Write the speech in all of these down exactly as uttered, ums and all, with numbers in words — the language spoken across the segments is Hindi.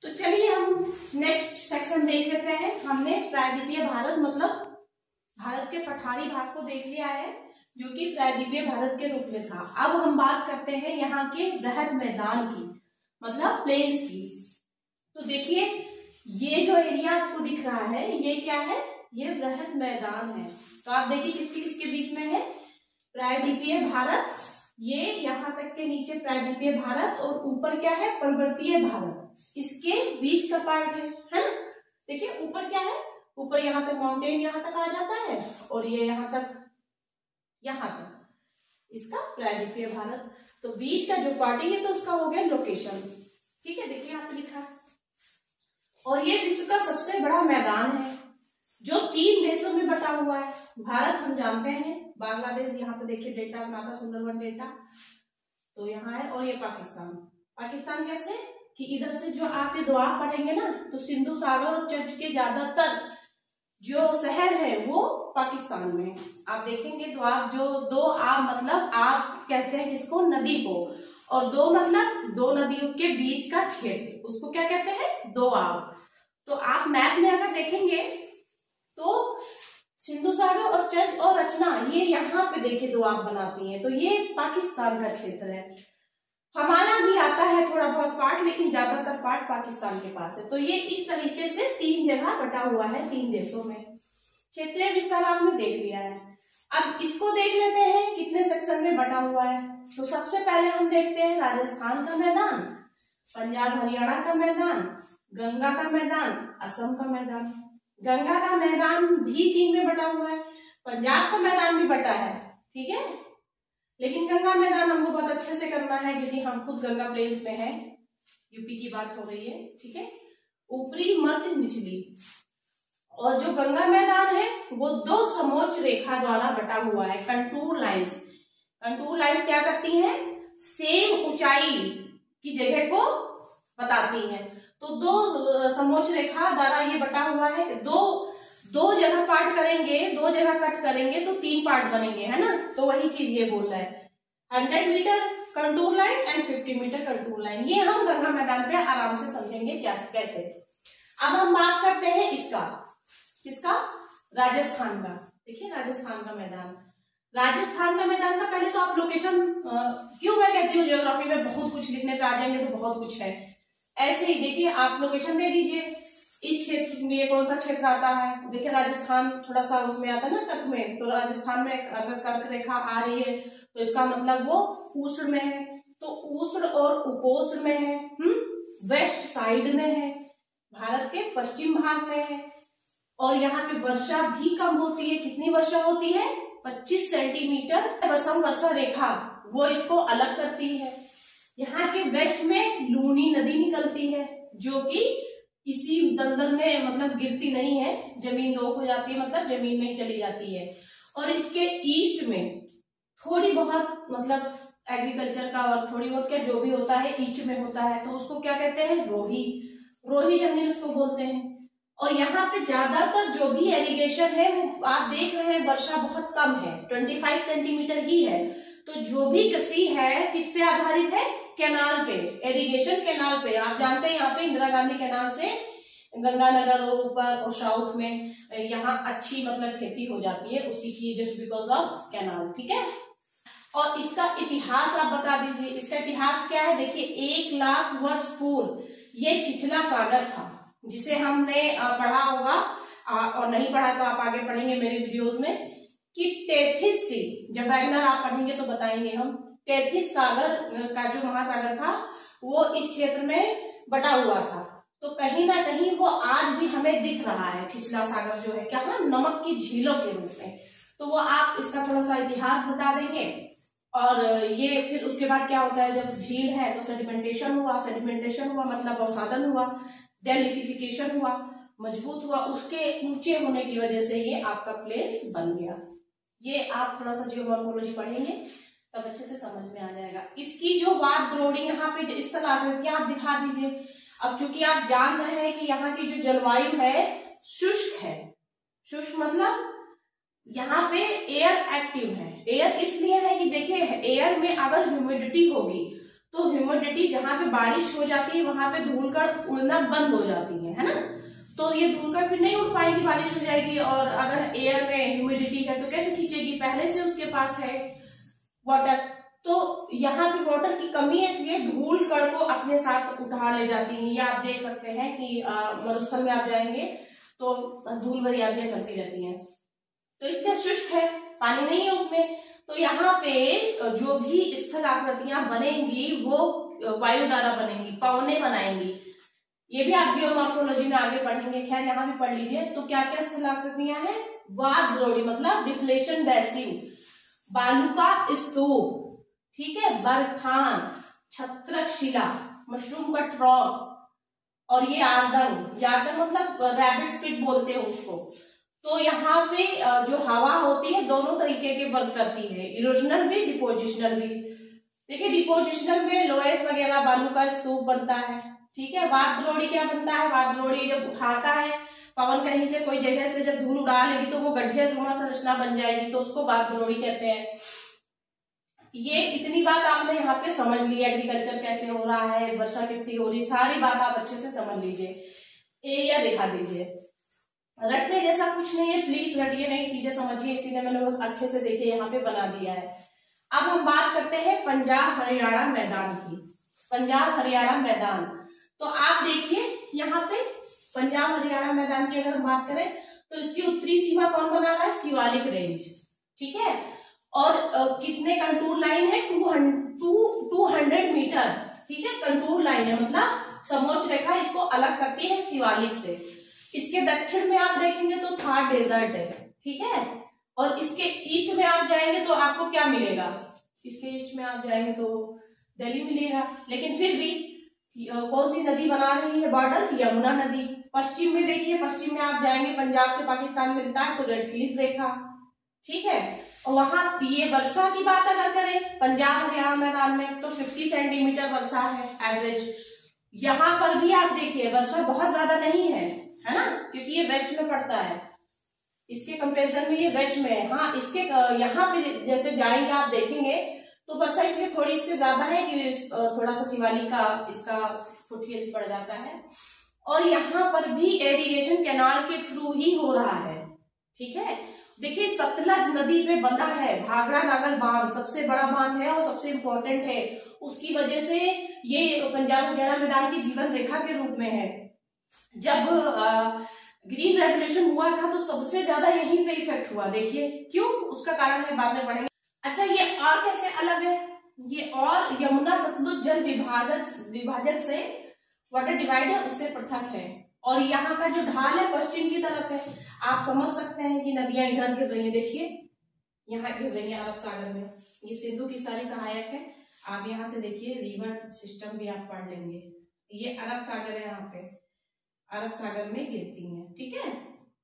तो चलिए हम नेक्स्ट सेक्शन देख लेते हैं। हमने प्रायद्वीपीय भारत मतलब भारत के पठारी भाग को देख लिया है जो कि प्रायद्वीपीय भारत के रूप में था। अब हम बात करते हैं यहाँ के वृहद मैदान की मतलब प्लेन्स की। तो देखिए ये जो एरिया आपको दिख रहा है ये क्या है, ये वृहद मैदान है। तो आप देखिए किसके किसके बीच में है, प्रायद्वीपीय भारत, ये यहाँ तक के नीचे प्रायद्वीपीय भारत और ऊपर क्या है पर्वतीय भारत, इसके बीच का पार्ट है, है ना। देखिए ऊपर क्या है, ऊपर यहाँ तक माउंटेन यहाँ तक आ जाता है और ये यहाँ तक यहाँ तक इसका प्रायद्वीपीय भारत। तो बीच का जो पार्ट है तो उसका हो गया लोकेशन, ठीक है। देखिए यहाँ पे लिखा है और ये विश्व का सबसे बड़ा मैदान है जो तीन देशों में बटा हुआ है। भारत हम जानते हैं, बांग्लादेश यहाँ पे देखिए डेल्टा बनाता सुंदरबन डेल्टा, तो यहाँ है, और ये पाकिस्तान। पाकिस्तान कैसे कि इधर से जो आप ये दुआ पढ़ेंगे ना तो सिंधु सागर और चर्च के ज्यादातर जो शहर है वो पाकिस्तान में है। आप देखेंगे द्वाब जो दो आब मतलब आप कहते हैं किसको, नदी को, और दो मतलब दो नदियों के बीच का क्षेत्र, उसको क्या कहते हैं, दो आब। तो आप मैप में अगर देखेंगे तो सिंधु सागर और चर्च और रचना ये यहाँ पे देखिए दो आब बनाती हैं, तो ये पाकिस्तान का क्षेत्र है। हमारा भी आता है थोड़ा बहुत पार्ट लेकिन ज्यादातर पार्ट पाकिस्तान के पास है। तो ये इस तरीके से तीन जगह बटा हुआ है, तीन देशों में। क्षेत्रीय विस्तार आपने देख लिया है। अब इसको देख लेते हैं कितने सेक्शन में बटा हुआ है। तो सबसे पहले हम देखते हैं राजस्थान का मैदान, पंजाब हरियाणा का मैदान, गंगा का मैदान, असम का मैदान। गंगा का मैदान भी तीन में बटा हुआ है, पंजाब का मैदान भी बटा है, ठीक है। लेकिन गंगा मैदान हमको बहुत अच्छे से करना है क्योंकि हम खुद गंगा प्लेन्स में हैं, यूपी की बात हो रही है, ठीक है। ऊपरी मध्य निचली, और जो गंगा मैदान है वो दो समोच्च रेखा द्वारा बटा हुआ है, कंटूर लाइंस। कंटूर लाइंस क्या करती हैं, सेम ऊंचाई की जगह को बताती हैं। तो दो समोच्च रेखा द्वारा ये बटा हुआ है। दो दो जगह पार्ट करेंगे, दो जगह कट करेंगे तो तीन पार्ट बनेंगे, है ना। तो वही चीज ये बोल रहा है, hundred metre contour line and fifty metre contour line. ये हम गंगा मैदान पे आराम से समझेंगे क्या कैसे। अब हम बात करते हैं इसका, किसका, राजस्थान का। देखिए राजस्थान का मैदान, राजस्थान का मैदान का पहले तो आप लोकेशन, क्यों मैं कहती हूँ ज्योग्राफी में बहुत कुछ लिखने पे आ जाएंगे तो बहुत कुछ है, ऐसे ही देखिए आप लोकेशन दे दीजिए। इस क्षेत्र में कौन सा क्षेत्र आता है, देखिए राजस्थान थोड़ा सा उसमें आता है ना कर्क में, तो राजस्थान में अगर कर्क रेखा आ रही है तो इसका मतलब वो उष्ण में है, तो उष्ण और उपोष्ण में है, हम्म वेस्ट साइड में है, भारत के पश्चिम भाग में है। और यहाँ पे वर्षा भी कम होती है, कितनी वर्षा होती है, पच्चीस सेंटीमीटर। असम वर्षा रेखा वो इसको अलग करती है। यहाँ के वेस्ट में लूनी नदी निकलती है जो कि इसी दलदल में मतलब गिरती नहीं है, जमीन दो हो जाती है, मतलब जमीन में ही चली जाती है। और इसके ईस्ट में थोड़ी बहुत मतलब एग्रीकल्चर का और थोड़ी बहुत क्या जो भी होता है ईस्ट में होता है, तो उसको क्या कहते हैं, रोही, रोही जमीन उसको बोलते हैं। और यहाँ पे ज्यादातर जो भी एरिगेशन है वो आप देख रहे हैं वर्षा बहुत कम है, पच्चीस सेंटीमीटर ही है। तो जो भी कृषि है किस पे आधारित है, कैनाल पे, इरिगेशन कैनाल पे। आप जानते हैं यहाँ पे इंदिरा गांधी कैनाल से गंगानगर और ऊपर और साउथ में यहाँ अच्छी मतलब खेती हो जाती है उसी की, जस्ट बिकॉज ऑफ कैनाल, ठीक है। और इसका इतिहास आप बता दीजिए, इसका इतिहास क्या है। देखिए एक लाख वर्ष पूर्व ये छिछला सागर था जिसे हमने पढ़ा होगा, और नहीं पढ़ा तो आप आगे पढ़ेंगे मेरे वीडियोस में, कि टेथिस सी, जब वैगनर आप पढ़ेंगे तो बताएंगे हम, टेथिस सागर का जो महासागर था वो इस क्षेत्र में बटा हुआ था। तो कहीं ना कहीं वो आज भी हमें दिख रहा है, छिछला सागर जो है क्या है, नमक की झीलों के रूप में। तो वो आप इसका थोड़ा सा इतिहास बता देंगे। और ये फिर उसके बाद क्या होता है, जब झील है तो सेडिमेंटेशन हुआ, सेडिमेंटेशन हुआ मतलब अवसादन हुआ, डेलिथिफिकेशन हुआ, मजबूत हुआ, उसके ऊंचे होने की वजह से ये आपका प्लेस बन गया। ये आप थोड़ा सा जियोमॉर्फोलॉजी पढ़ेंगे तब अच्छे से समझ में आ जाएगा। इसकी जो वाद द्रोणी यहाँ पे इस तरह आकृति आप दिखा दीजिए। अब चूंकि आप जान रहे हैं कि यहाँ की जो जलवायु है शुष्क है, शुष्क मतलब यहाँ पे एयर एक्टिव है। एयर इसलिए है कि देखिए एयर में अगर ह्यूमिडिटी होगी तो ह्यूमिडिटी, जहां पे बारिश हो जाती है वहां पे धूलकण उड़ना बंद हो जाती है है ना। तो ये धूलकण फिर नहीं उड़ पाएगी, बारिश हो जाएगी। और अगर एयर में ह्यूमिडिटी है तो कैसे खींचेगी, पहले से उसके पास है वाटर। तो यहाँ पे वाटर की कमी है, इसलिए धूल कण को अपने साथ उठा ले जाती है। ये आप देख सकते हैं कि मरुस्थल में आप जाएंगे तो धूल भरी आंधियां चलती रहती हैं। तो इसलिए शुष्क है, पानी नहीं है उसमें। तो यहाँ पे जो भी स्थल आकृतियां बनेंगी वो वायु द्वारा बनेंगी, पवने बनाएंगी। ये भी आप जियोमॉर्फोलॉजी में आगे पढ़ेंगे, खैर यहाँ भी पढ़ लीजिए। तो क्या क्या स्थल आकृतियां हैं, वाद द्रोणी मतलब डिफ्लेशन बेसिन, बालू का स्तूप, ठीक है, बरखान, छत्रक शिला, मशरूम का ट्रॉक, और ये आर्दंग, यार्दंग मतलब रैबिट स्पिट बोलते हैं उसको। तो यहाँ पे जो हवा होती है दोनों तरीके के वर्क करती है, इरोजनल भी डिपोजिशनल भी। देखिए डिपोजिशनल में लोएस वगैरह बालू का स्तूप बनता है, ठीक है। वाद द्रोणी क्या बनता है, वाद द्रोणी जब उठाता है पवन कहीं से कोई जगह से, जब धूल उड़ा लेगी तो वो गड्ढे नुमा संरचना बन जाएगी, तो उसको वाद द्रोणी कहते हैं। ये इतनी बात आपने यहाँ पे समझ ली, एग्रीकल्चर कैसे हो रहा है, वर्षा कितनी हो रही, सारी बात आप अच्छे से समझ लीजिए। एरिया दिखा दीजिए, रटने जैसा कुछ नहीं है, प्लीज रटिए नहीं, चीजें समझिए, इसीलिए मैंने बहुत अच्छे से देखिए यहाँ पे बना दिया है। अब हम बात करते हैं पंजाब हरियाणा मैदान की। पंजाब हरियाणा मैदान, तो आप देखिए यहाँ पे पंजाब हरियाणा मैदान की अगर हम बात करें तो इसकी उत्तरी सीमा कौन बना रहा है, शिवालिक रेंज, ठीक है। और uh, कितने कंटूर लाइन है, टू हंड्रेड मीटर, ठीक है, कंटूर लाइन है, मतलब समोच्च रेखा इसको अलग करती है शिवालिक से। इसके दक्षिण में आप देखेंगे तो थार डेजर्ट है, ठीक है। और इसके ईस्ट में आप जाएंगे तो आपको क्या मिलेगा, इसके ईस्ट में आप जाएंगे तो दिल्ली मिलेगा, लेकिन फिर भी कौन सी नदी बना रही है बॉर्डर, यमुना नदी। पश्चिम में देखिए, पश्चिम में आप जाएंगे पंजाब से पाकिस्तान मिलता है तो रेड क्लिफ रेखा, ठीक है। और वहां ये वर्षा की बात अगर करें पंजाब हरियाणा मैदान में तो पचास सेंटीमीटर वर्षा है एवरेज। यहाँ पर भी आप देखिए वर्षा बहुत ज्यादा नहीं है, है ना, क्योंकि ये वेस्ट में पड़ता है, इसके कंपैरिजन में ये वेस्ट में है। हाँ, इसके यहाँ पे जैसे जाएंगे आप देखेंगे तो वर्षा इसलिए थोड़ी इससे ज्यादा है कि थोड़ा सा शिवालिक का इसका फुटहिल्स पड़ जाता है। और यहाँ पर भी इरिगेशन कैनाल के थ्रू ही हो रहा है, ठीक है। देखिए सतलज नदी पे बंधा है भाखड़ा नागल बांध, सबसे बड़ा बांध है और सबसे इम्पोर्टेंट है, उसकी वजह से ये पंजाब हरियाणा मैदान की जीवन रेखा के रूप में है। जब ग्रीन रेवोल्यूशन हुआ था तो सबसे ज्यादा यहीं पे इफेक्ट हुआ, देखिए क्यों, उसका कारण है बाद में पढ़ेंगे। अच्छा, ये और कैसे अलग है, ये और यमुना सतलुज जल विभाजक विभाजक से वाटर डिवाइड है, उससे पृथक है। और यहाँ का जो ढाल है पश्चिम की तरफ है, आप समझ सकते हैं कि नदियां इधर गिर रही है, देखिए यहाँ गिर रही है अरब सागर में, ये सिंधु की सारी सहायक है। आप यहाँ से देखिए रिवर सिस्टम भी आप पढ़ लेंगे, ये अरब सागर है, यहाँ पे अरब सागर में गिरती हैं, ठीक है।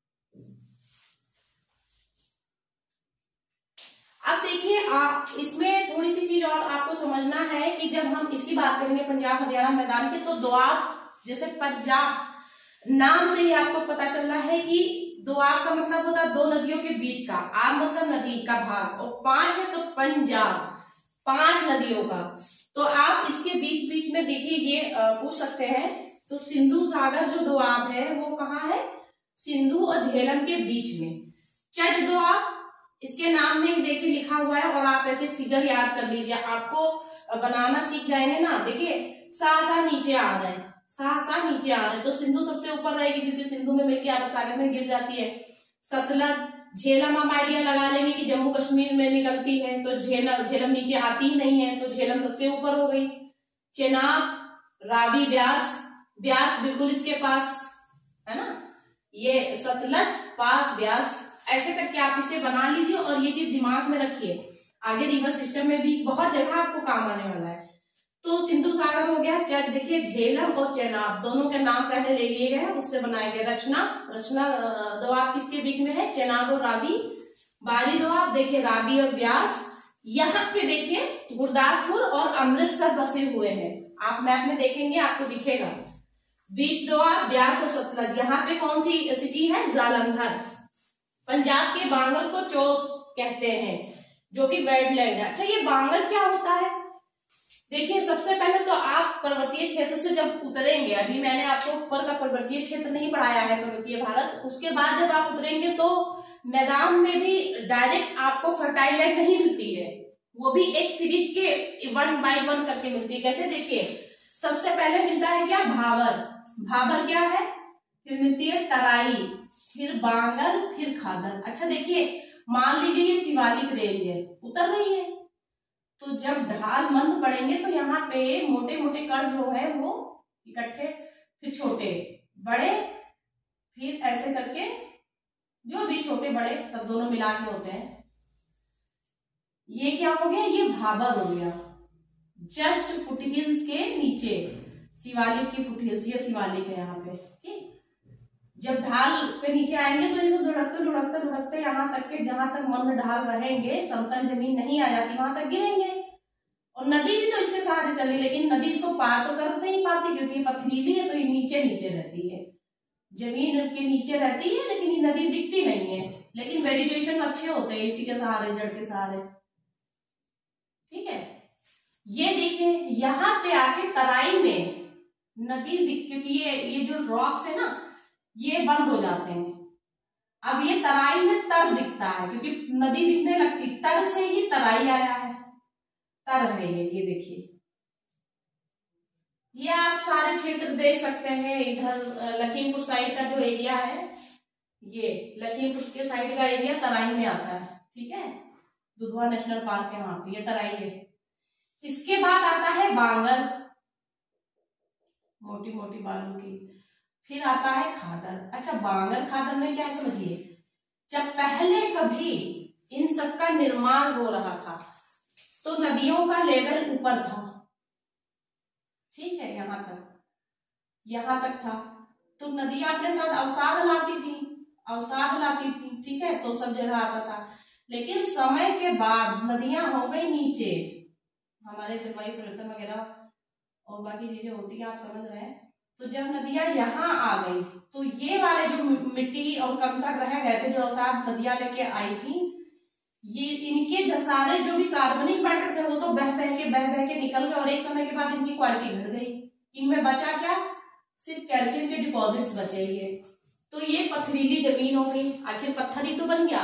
अब देखिए आप इसमें थोड़ी सी चीज और आपको समझना है कि जब हम इसकी बात करेंगे पंजाब हरियाणा मैदान के, तो दोआब, जैसे पंजाब नाम से ही आपको पता चल रहा है कि दोआब का मतलब होता है दो नदियों के बीच का, आब मतलब नदी का भाग, और पांच है तो पंजाब, पांच नदियों का। तो आप इसके बीच बीच में देखिए ये पूछ सकते हैं, तो सिंधु सागर जो दोआब है वो कहाँ है, सिंधु और झेलम के बीच में। चच दोआब इसके नाम में देखिए लिखा हुआ है, और आप ऐसे फिगर याद कर लीजिए, आपको बनाना सीख जाएंगे ना। देखिए सा सा नीचे आ रहे हैं, सा सा नीचे आ रहे हैं, तो सिंधु सबसे ऊपर रहेगी क्योंकि सिंधु में मिलकर अरब सागर में गिर जाती है। सतलज झेलम हम आइडिया लगा लेंगे कि जम्मू कश्मीर में निकलती है, तो झेलम झेलम नीचे आती ही नहीं है, तो झेलम सबसे ऊपर हो गई। चेनाब, रावी, ब्यास, ब्यास बिल्कुल इसके पास है ना, ये सतलज पास ब्यास, ऐसे करके आप इसे बना लीजिए और ये चीज दिमाग में रखिए, आगे रिवर सिस्टम में भी बहुत जगह आपको काम आने वाला है। तो सिंधु सागर हो गया, चट देखिए झेलम और चेनाब दोनों के नाम पहले ले लिए गए हैं, उससे बनाए गए। रचना, रचना दोआब किसके बीच में है, चेनाब और रावी। बारी दोआब देखिए रावी और ब्यास, यहाँ पे देखिए गुरदासपुर और अमृतसर बसे हुए हैं, आप मैप में देखेंगे आपको दिखेगा। बीच दोआब, ब्यास और सतलज, यहाँ पे कौन सी सिटी है, जालंधर। पंजाब के बांगर को चोस कहते हैं, जो कि वेटलैंड है। अच्छा, ये बांगर क्या होता है, देखिए सबसे पहले तो आप पर्वतीय क्षेत्र से जब उतरेंगे, अभी मैंने आपको ऊपर का पर्वतीय क्षेत्र नहीं पढ़ाया है पर्वतीय भारत, उसके बाद जब आप उतरेंगे तो मैदान में भी डायरेक्ट आपको फर्टाइल लैंड नहीं मिलती है, वो भी एक सीरीज के वन बाय वन करके मिलती है। कैसे, देखिए सबसे पहले मिलता है क्या, भाबर। भाबर क्या है, फिर मिलती है तराई, फिर बांगर, फिर खादर। अच्छा देखिए, मान लीजिए ये शिवालिक रेंज है, उतर रही है, तो जब ढाल मंद पड़ेंगे तो यहाँ पे मोटे मोटे कण जो है वो इकट्ठे, फिर छोटे बड़े, फिर ऐसे करके जो भी छोटे बड़े सब दोनों मिला के होते हैं। ये क्या हो गया, ये भाबर हो गया, जस्ट फुटहिल्स के नीचे, शिवालिक की फुटहिल्स, ये शिवालिक है यहाँ पे। ठीक, जब ढाल पे नीचे आएंगे तो ये सब लुढ़कते लुढ़कते लुढ़कते यहाँ तक के, जहां तक मंद ढाल रहेंगे, समतल जमीन नहीं आ जाती वहां तक गिरेंगे। और नदी भी तो इसके सहारे चली, लेकिन नदी इसको पार तो कर नहीं पाती क्योंकि ये पथरीली है, तो ये नीचे नीचे रहती है, जमीन के नीचे रहती है, लेकिन ये नदी दिखती नहीं है, लेकिन वेजिटेशन अच्छे होते हैं इसी के सहारे, जड़ के सहारे। ठीक है, ये देखिए यहाँ पे आके तराई में नदी दिख, क्योंकि ये ये जो रॉक्स है ना ये बंद हो जाते हैं, अब ये तराई में तर दिखता है, क्योंकि नदी दिखने लगती, तर से ही तराई आया है, तर है ये ये देखिए, ये आप सारे क्षेत्र देख सकते हैं। इधर लखीमपुर साइड का जो एरिया है, ये लखीमपुर के साइड का एरिया तराई में आता है। ठीक है, दुधवा नेशनल पार्क है वहां पे, ये तराई है। इसके बाद आता है बांगर, मोटी मोटी बालू की, फिर आता है खादर। अच्छा, बांगर खादर में क्या समझिए, जब पहले कभी इन सब का निर्माण हो रहा था तो नदियों का लेवल ऊपर था, ठीक है, यहां तक यहां तक था, तो नदियां अपने साथ अवसाद लाती थी अवसाद लाती थी ठीक है, तो सब जगह आता था। लेकिन समय के बाद नदियां हो गई नीचे, हमारे जलवायु परिवर्तन वगैरह और बाकी चीजें होती है, आप समझ रहे हैं। तो जब नदियां यहाँ आ गई तो ये वाले जो मिट्टी और कंकड़ रह गए थे, जो अवसाद नदियां लेके आई थी, ये इनके जसारे जो भी कार्बनिक मैटर थे वो तो बह बह के बह बह के निकल गए, और एक समय के बाद इनकी क्वालिटी घट गई। इनमें बचा क्या, सिर्फ कैल्शियम के डिपॉजिट्स बचे ये, तो ये पथरीली जमीन हो गई, आखिर पत्थर ही तो बन गया।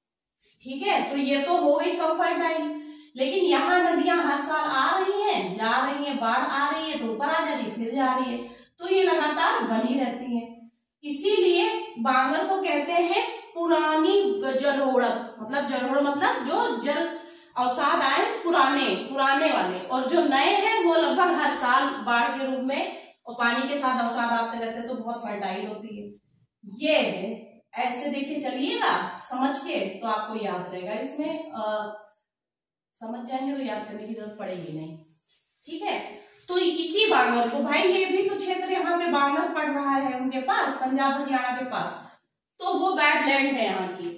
ठीक है, तो ये तो हो गई कम फर्टाइल, लेकिन यहाँ नदियां हर साल आ रही हैं, जा रही हैं, बाढ़ आ रही है तो ऊपर आ जा रही है, फिर जा रही है, तो ये लगातार बनी रहती है। इसीलिए बांगर को कहते हैं पुरानी जलोढ़क, मतलब जलोढ़ मतलब जो जल अवसाद आए पुराने पुराने वाले, और जो नए हैं वो लगभग हर साल बाढ़ के रूप में और पानी के साथ अवसाद आते रहते हैं, तो बहुत फर्टाइल होती है। ये है, ऐसे देखिए चलिएगा समझ के तो आपको याद रहेगा, इसमें आ, समझ जाएंगे तो याद करने की जरूरत पड़ेगी नहीं। ठीक है, तो इसी बांगर को, भाई ये भी कुछ क्षेत्र यहाँ पे बांगर पड़ रहा है उनके पास, पंजाब हरियाणा के पास, तो वो बैडलैंड है यहाँ की।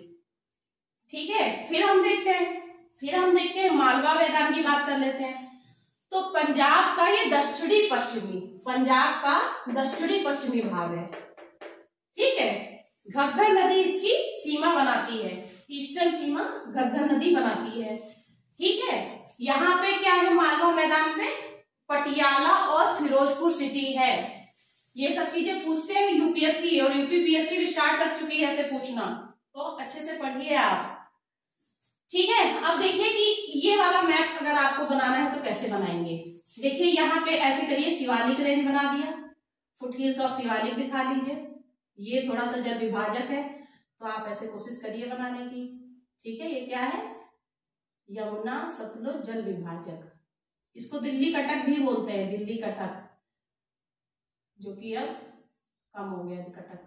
ठीक है, फिर हम देखते हैं फिर हम देखते हैं मालवा मैदान की बात कर लेते हैं। तो पंजाब का ये दक्षिणी पश्चिमी पंजाब का दक्षिणी पश्चिमी भाग है। ठीक है, घग्गर नदी इसकी सीमा बनाती है, ईस्टर्न सीमा घग्गर नदी बनाती है। ठीक है, यहाँ पे क्या है, मालवा मैदान में पटियाला और फिरोजपुर सिटी है। ये सब चीजें पूछते हैं यूपीएससी, और यूपीपीएससी भी स्टार्ट कर चुकी है ऐसे पूछना, तो अच्छे से पढ़िए आप। ठीक है, अब देखिए कि ये वाला मैप अगर आपको बनाना है तो कैसे बनाएंगे। देखिए यहाँ पे ऐसे करिए, शिवालिक रेंज बना दिया, फुटहिल्स ऑफ शिवालिक दिखा लीजिए, ये थोड़ा सा जल विभाजक है तो आप ऐसे कोशिश करिए बनाने की। ठीक है, ये क्या है, यमुना सतलुज जल विभाजक, इसको दिल्ली कटक भी बोलते हैं, दिल्ली कटक, जो कि अब कम हो गया कटक।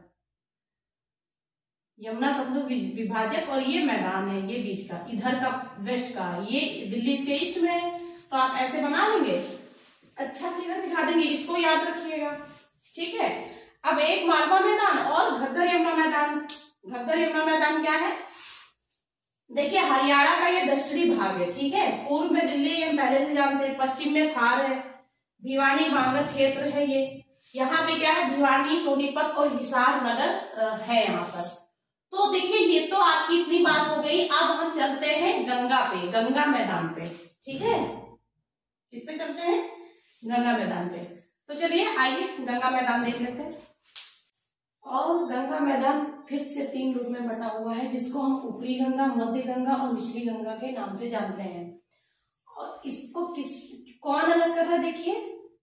यमुना सतलुज विभाजक, और ये मैदान है, ये बीच का, इधर का वेस्ट का, ये दिल्ली इसके ईस्ट में है, तो आप ऐसे बना लेंगे, अच्छा फिगर दिखा देंगे, इसको याद रखिएगा। ठीक है, अब एक मालवा मैदान और घग्गर यमुना मैदान। घग्गर यमुना मैदान क्या है, देखिए हरियाणा का ये दक्षिणी भाग है। ठीक है, पूर्व में दिल्ली हम पहले से जानते हैं, पश्चिम में थार है, भिवानी बांगर क्षेत्र है ये, यहाँ पे क्या है, भिवानी सोनीपत और हिसार नगर है यहाँ पर। तो देखिए ये तो आपकी इतनी बात हो गई, अब हम चलते हैं गंगा पे, गंगा मैदान पे। ठीक है, किस पे चलते हैं? गंगा मैदान पे। तो चलिए आइए गंगा मैदान देख लेते हैं। और गंगा मैदान फिर से तीन रूप में बटा हुआ है, जिसको हम ऊपरी गंगा, मध्य गंगा और निचली गंगा के नाम से जानते हैं। और इसको किस कौन अलग कर रहा है? देखिए,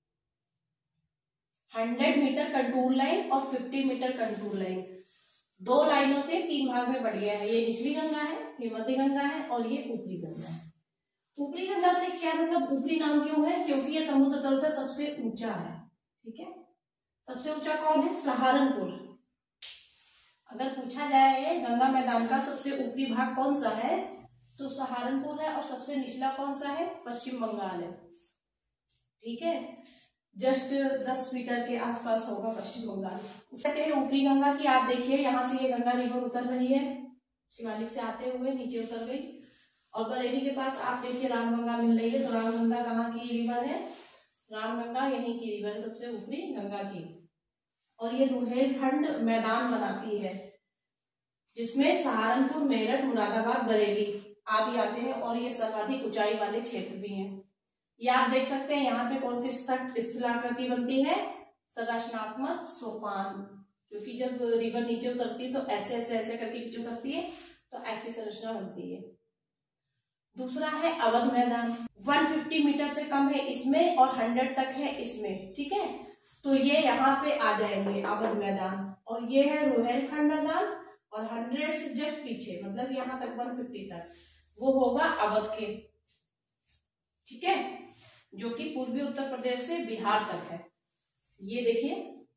हंड्रेड मीटर कंटूर लाइन और फिफ्टी मीटर कंटूर लाइन, दो लाइनों से तीन भाग में बढ़ गया है। ये निचली गंगा है, ये मध्य गंगा है और ये ऊपरी गंगा है। ऊपरी गंगा से क्या मतलब, ऊपरी नाम क्यों है? क्योंकि ये समुद्र तल से सबसे ऊंचा है। ठीक है, सबसे ऊंचा कौन है? सहारनपुर। अगर पूछा जाए गंगा मैदान का सबसे ऊपरी भाग कौन सा है, तो सहारनपुर है। और सबसे निचला कौन सा है? पश्चिम बंगाल है। ठीक है, जस्ट दस मीटर के आसपास होगा पश्चिम बंगाल। कहते हैं ऊपरी गंगा की, आप देखिए यहाँ से ये गंगा रिवर उतर रही है, शिवालिक से आते हुए नीचे उतर गई। और बरेली के पास आप देखिए रामगंगा मिल रही है। तो रामगंगा कहाँ की रिवर है? रामगंगा यहीं की रिवर है, सबसे ऊपरी गंगा की। और ये रुहेलखंड मैदान बनाती है, जिसमें सहारनपुर, मेरठ, मुरादाबाद, बरेली आदि आते हैं। और ये सर्वाधिक ऊंचाई वाले क्षेत्र भी हैं। ये आप देख सकते हैं यहाँ पे कौन सी स्थलाकृति बनती है? संरचनात्मक सोपान, क्योंकि जब रिवर नीचे उतरती है तो ऐसे ऐसे ऐसे करके नीचे उतरती है, तो ऐसी संरचना बनती है। दूसरा है अवध मैदान, एक सौ पचास मीटर से कम है इसमें और सौ तक है इसमें। ठीक है, तो ये यहाँ पे आ जाएंगे अवध मैदान। और ये है रुहेलखंड मैदान, और सौ से जस्ट पीछे, मतलब यहाँ तक एक सौ पचास तक, वो होगा अवध के। ठीक है, जो कि पूर्वी उत्तर प्रदेश से बिहार तक है। ये देखिए,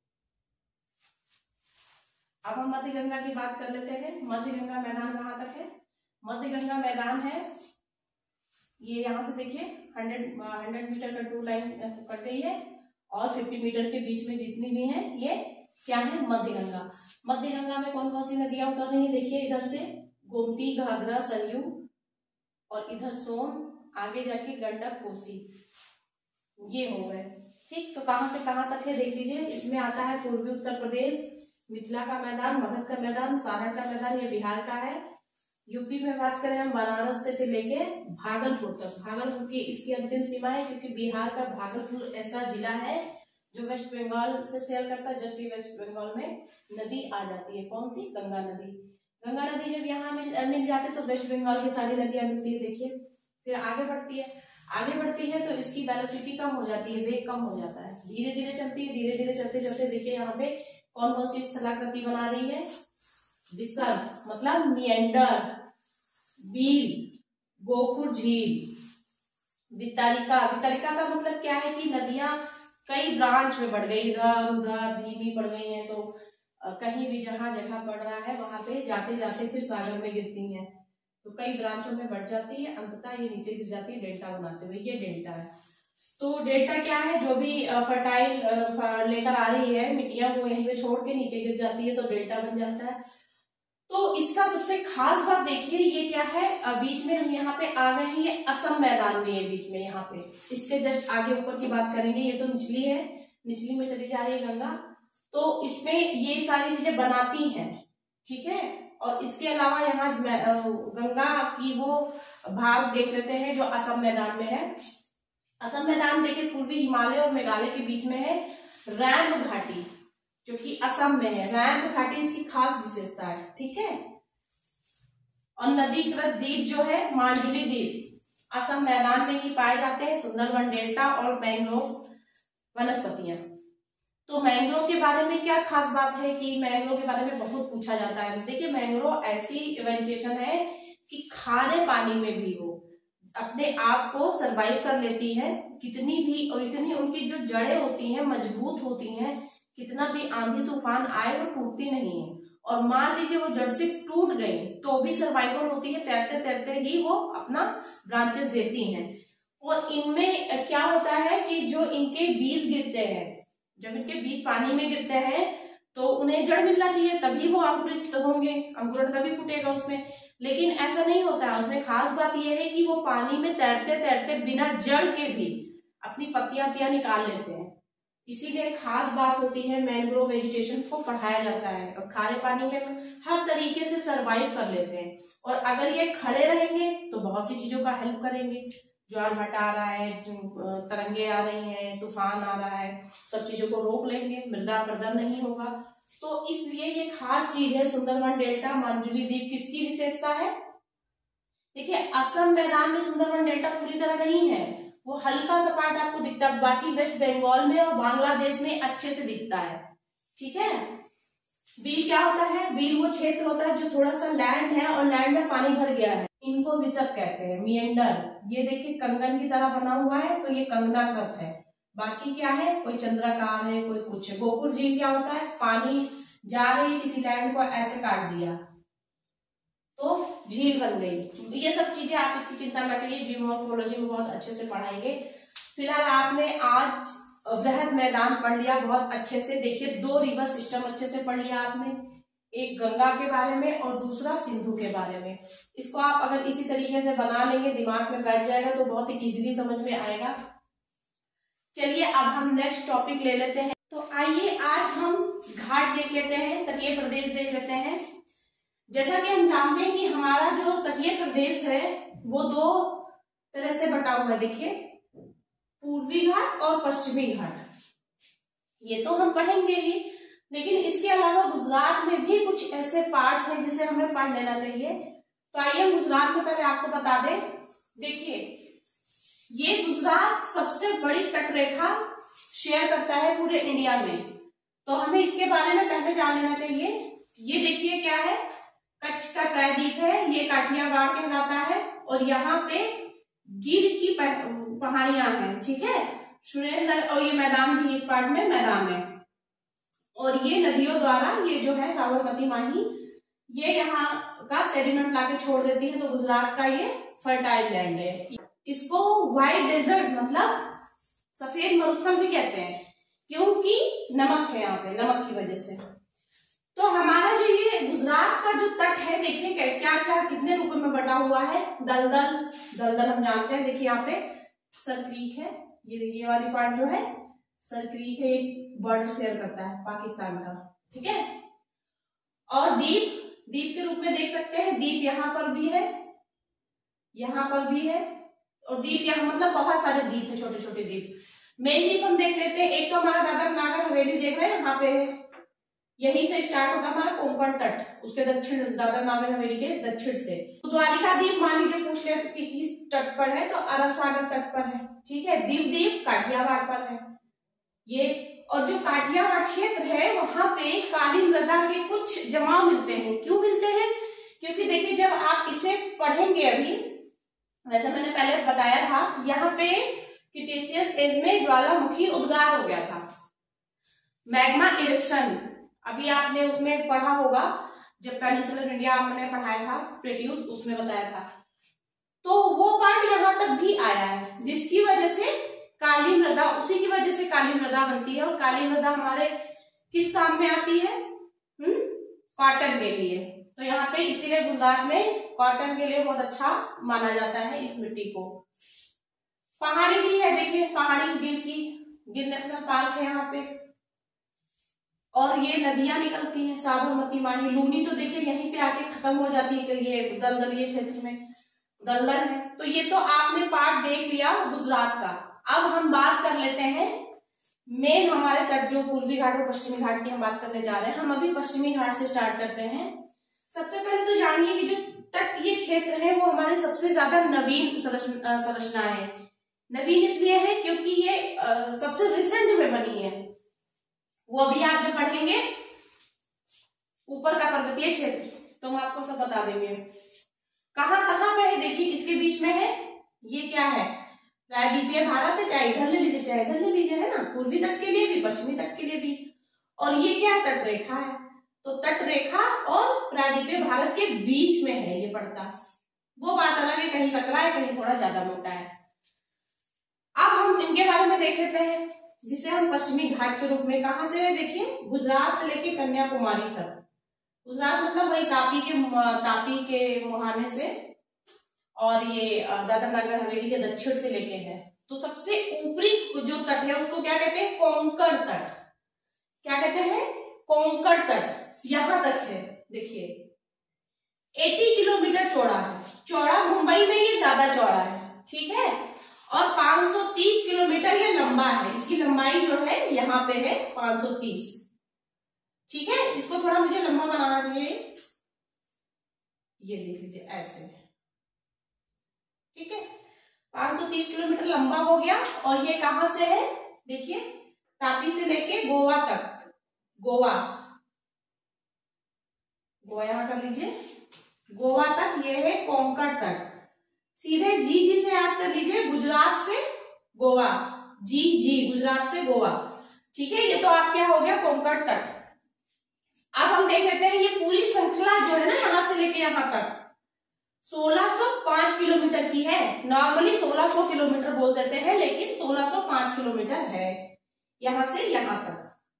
अब हम मध्य गंगा की बात कर लेते हैं। मध्य गंगा मैदान कहाँ तक है? मध्य गंगा मैदान है, ये यहाँ से देखिए hundred hundred metre contour line cut गई है, और फिफ्टी मीटर के बीच में जितनी भी हैं ये क्या है? मध्य गंगा। मध्य गंगा में कौन कौन सी नदियां उतर रही है? देखिए, इधर से गोमती, घाघरा, सरयू, और इधर सोन, आगे जाके गंडक, कोसी, ये हो गए। ठीक, तो कहां से कहां तक है देख लीजिए। इसमें आता है पूर्वी उत्तर प्रदेश, मिथिला का मैदान, मगध का मैदान, सारण का मैदान, ये बिहार का है। यूपी में बात करें हम, बनारस से फिर लेके भागलपुर तक। भागलपुर की इसकी अंतिम सीमा है, क्योंकि बिहार का भागलपुर ऐसा जिला है जो वेस्ट बंगाल से शेयर करता है। जस्ट वेस्ट बंगाल में नदी आ जाती है, कौन सी? गंगा नदी। गंगा नदी जब यहाँ मिल, मिल जाती है तो वेस्ट बंगाल की सारी नदियां मिलती है। देखिए, फिर आगे बढ़ती है, आगे बढ़ती है तो इसकी वेलोसिटी कम हो जाती है, वेग कम हो जाता है, धीरे धीरे चलती है। धीरे धीरे चलते चलते देखिए यहाँ पे कौन कौन सी स्थलाकृति बना रही है? विसर्ग, मतलब मिएंडर, बील, गोपुर झील, वितरिका। वितरिका का मतलब क्या है कि नदियां कई ब्रांच में बढ़ गई, इधर उधर धीमी पड़ गई हैं, तो कहीं भी जहां जगह पड़ रहा है वहां पे जाते जाते फिर सागर में गिरती हैं, तो कई ब्रांचों में बढ़ जाती है, अंततः ये नीचे गिर जाती है डेल्टा बनाते हुए। ये डेल्टा है। तो डेल्टा क्या है? जो भी फर्टाइल लेकर आ रही है मिट्टियां, वो यहीं पे छोड़ के नीचे गिर जाती है, तो डेल्टा बन जाता है। तो इसका सबसे खास बात देखिए, ये क्या है? बीच में हम यहाँ पे आ गए हैं, ये असम मैदान में है बीच में। यहाँ पे इसके जस्ट आगे ऊपर की बात करेंगे। ये तो निचली है, निचली में चली जा रही है गंगा, तो इसमें ये सारी चीजें बनाती हैं। ठीक है, और इसके अलावा यहाँ गंगा की वो भाग देख लेते हैं जो असम मैदान में है। असम मैदान देखिए पूर्वी हिमालय और मेघालय के बीच में है। रैंप घाटी जो कि असम में है, रैंप घाटी इसकी खास विशेषता है। ठीक है, और नदीकृत द्वीप जो है मांजुली द्वीप असम मैदान में ही पाए जाते हैं। सुंदरबन डेल्टा और मैंग्रोव वनस्पतियां। तो मैंग्रोव के बारे में क्या खास बात है कि मैंग्रोव के बारे में बहुत पूछा जाता है। देखिए, मैंग्रोव ऐसी वेजिटेशन है कि खारे पानी में भी वो अपने आप को सरवाइव कर लेती है। कितनी भी और इतनी उनकी जो जड़ें होती हैं मजबूत होती हैं, कितना भी आंधी तूफान आए वो टूटती नहीं है। और मान लीजिए वो जड़ से टूट गई तो भी सर्वाइवल होती है, तैरते तैरते ही वो अपना ब्रांचेस देती हैं। और इनमें क्या होता है कि जो इनके बीज गिरते हैं, जब इनके बीज पानी में गिरते हैं तो उन्हें जड़ मिलना चाहिए, तभी वो अंकुरित होंगे, अंकुरण तभी फूटेगा उसमें। लेकिन ऐसा नहीं होता है। उसमें खास बात यह है कि वो पानी में तैरते तैरते बिना जड़ के भी अपनी पत्तियां पत्तियां निकाल लेते हैं। इसीलिए खास बात होती है, मैंग्रोव वेजिटेशन को पढ़ाया जाता है और खारे पानी में हर तरीके से सरवाइव कर लेते हैं। और अगर ये खड़े रहेंगे तो बहुत सी चीजों का हेल्प करेंगे। ज्वार भाटा आ रहा है, तरंगे आ रही हैं, तूफान आ रहा है, सब चीजों को रोक लेंगे, मृदा अपरदन नहीं होगा। तो इसलिए ये खास चीज है सुंदरवन डेल्टा मांजुली द्वीप। किसकी विशेषता है? देखिए असम मैदान में सुंदरवन डेल्टा पूरी तरह नहीं है, वो हल्का सपाट आपको दिखता है, बाकी वेस्ट बंगाल में और बांग्लादेश में अच्छे से दिखता है। ठीक है। बील क्या होता है? बील वो क्षेत्र होता है जो थोड़ा सा लैंड है और लैंड में पानी भर गया है, इनको विसप कहते हैं। मिएंडर ये देखिए कंगन की तरह बना हुआ है, तो ये कंगनाकृत है। बाकी क्या है? कोई चंद्राकार है, कोई कुछ है। गोकुल झील क्या होता है? पानी जा रही है किसी लैंड को ऐसे काट दिया तो झील बन गई। ये सब चीजें आप इसकी चिंता न करिए, जियोमॉर्फोलॉजी में बहुत अच्छे से पढ़ाएंगे। फिलहाल आपने आज वृहद मैदान पढ़ लिया बहुत अच्छे से। देखिए दो रिवर सिस्टम अच्छे से पढ़ लिया आपने, एक गंगा के बारे में और दूसरा सिंधु के बारे में। इसको आप अगर इसी तरीके से बना लेंगे, दिमाग में बैठ जाएगा तो बहुत ही इजीली समझ में आएगा। चलिए अब हम नेक्स्ट टॉपिक ले लेते हैं। तो आइए आज हम घाट देख लेते हैं, तटीय प्रदेश देख लेते हैं। जैसा कि हम जानते हैं कि हमारा जो तटीय प्रदेश है वो दो तरह से बटा हुआ है। देखिए पूर्वी घाट और पश्चिमी घाट, ये तो हम पढ़ेंगे ही, लेकिन इसके अलावा गुजरात में भी कुछ ऐसे पार्ट्स हैं जिसे हमें पढ़ लेना चाहिए। तो आइए हम गुजरात में पहले आपको बता दें। देखिए ये गुजरात सबसे बड़ी तटरेखा शेयर करता है पूरे इंडिया में, तो हमें इसके बारे में पहले जान लेना चाहिए। ये देखिए क्या है? कच्छ का प्रायद्वीप है, ये काठियावाड़ कहलाता है और यहाँ पे गिर की पहाड़ियां हैं। ठीक है, सुरेंद्र, और ये मैदान भी इस पार्ट में मैदान है। और ये नदियों द्वारा, ये जो है साबरमती माही, ये यहाँ का सेडिमेंट लाके छोड़ देती है, तो गुजरात का ये फर्टाइल लैंड है। इसको व्हाइट डेजर्ट मतलब सफेद मरुस्थल भी कहते हैं, क्योंकि नमक है यहाँ पे, नमक की वजह से। तो हमारा जो ये गुजरात का जो तट है, देखिए क्या क्या कितने रूपों में बटा हुआ है। दलदल, दलदल हम जानते हैं, देखिए यहाँ पे सर क्रीक है, ये ये वाली पॉइंट जो है सर क्रीक है, एक बॉर्डर शेयर करता है पाकिस्तान का। ठीक है। और द्वीप, द्वीप के रूप में देख सकते हैं, द्वीप यहाँ पर भी है, यहाँ पर भी है, और द्वीप यहाँ मतलब बहुत सारे द्वीप है, छोटे छोटे द्वीप। मेन द्वीप हम देख लेते हैं। एक तो हमारा दादर नागर हवेली देख रहे हैं, यहाँ पे है, यहीं से स्टार्ट होता है हमारा कोंकण तट, उसके दक्षिण, दादर नागर हवेली के दक्षिण से। तो द्वारिका द्वीप मान लीजिए पूछ ले कि किस तट पर है, तो अरब सागर तट पर है। ठीक है। दीव द्वीप काठियावाड़ पर है ये। और जो काठियावाड़ क्षेत्र है वहां पे काली मृदा के कुछ जमाव मिलते हैं। क्यों मिलते हैं? क्योंकि देखिए जब आप इसे पढ़ेंगे, अभी वैसे मैंने पहले बताया था, यहाँ पे क्रिटेशियस एज में ज्वालामुखी उद्गार हो गया था, मैग्मा इरप्शन। अभी आपने उसमें पढ़ा होगा जब पेनिनसुलर इंडिया हमने पढ़ाया था, प्लेट्यूज, उसमें बताया था। तो वो पार्ट यहाँ तक भी आया है, जिसकी वजह से काली मृदा, उसी की वजह से काली मृदा बनती है। और काली मृदा हमारे किस काम में आती है? हम्म कॉटन के लिए। तो यहाँ पे इसीलिए गुजरात में कॉटन के लिए बहुत अच्छा माना जाता है इस मिट्टी को। पहाड़ी भी है, देखिए पहाड़ी गिर की, गिर नेशनल पार्क है यहाँ पे। और ये नदियां निकलती हैं, साबरमती माही, लूनी, तो देखिए यहीं पे आके खत्म हो जाती है। ये दलदल, ये क्षेत्र में दलदल है। तो ये तो आपने पार्ट देख लिया गुजरात का। अब हम बात कर लेते हैं मेन हमारे तट, जो पूर्वी घाट और पश्चिमी घाट की हम बात करने जा रहे हैं। हम अभी पश्चिमी घाट से स्टार्ट करते हैं। सबसे पहले तो जानिए कि जो तटीय क्षेत्र है वो हमारे सबसे ज्यादा नवीन संरचना है। नवीन इसलिए है क्योंकि ये सबसे रिसेंट में बनी है। वो अभी आप जब पढ़ेंगे ऊपर का पर्वतीय क्षेत्र, तो हम आपको सब बता देंगे कहां कहां पे है। देखिए इसके बीच में है, ये क्या है? प्रायद्वीपीय भारत है, चाहे इधर ले लीजिए चाहे इधर ले लीजिए, है ना, पूर्वी तट के लिए भी पश्चिमी तट के लिए भी। और ये क्या है? तट रेखा है। तो तट रेखा और प्रायद्वीपीय भारत के बीच में है ये पड़ता। वो बात अलग है, कहीं सकरा है, कहीं थोड़ा ज्यादा मोटा है। अब हम इनके बारे में देख लेते हैं, जिसे हम पश्चिमी घाट के रूप में। कहां से है? देखिए गुजरात से लेके कन्याकुमारी तक। गुजरात मतलब वही तापी के तापी के मुहाने से, और ये दादर नगर हवेली के दक्षिण से लेके है। तो सबसे ऊपरी जो तट है उसको क्या कहते हैं? कोंकण तट। क्या कहते हैं? कोंकण तट। यहां तक है, देखिए अस्सी किलोमीटर चौड़ा है। चौड़ा मुंबई में ये ज्यादा चौड़ा है। ठीक है। और पाँच सौ तीस किलोमीटर ये लंबा है। इसकी लंबाई जो है यहाँ पे है पाँच सौ तीस। ठीक है, इसको थोड़ा मुझे लंबा बनाना चाहिए, ये देख लीजिए ऐसे। ठीक है, पाँच सौ तीस किलोमीटर लंबा हो गया। और ये कहां से है, देखिए तापी से लेके गोवा तक, गोवा गोवा यहां कर लीजिए, गोवा तक ये है कोंकण तक। सीधे जी जी से याद कर लीजिए, गुजरात से गोवा, जी जी गुजरात से गोवा। ठीक है, ये तो आप क्या हो गया कोंकण तक। अब हम देख लेते हैं ये पूरी श्रृंखला जो है ना यहां से लेके यहां तक सोलह सौ पाँच किलोमीटर की है। नॉर्मली सोलह सौ किलोमीटर बोल देते हैं, लेकिन सोलह सौ पाँच किलोमीटर है यहां से यहां तक।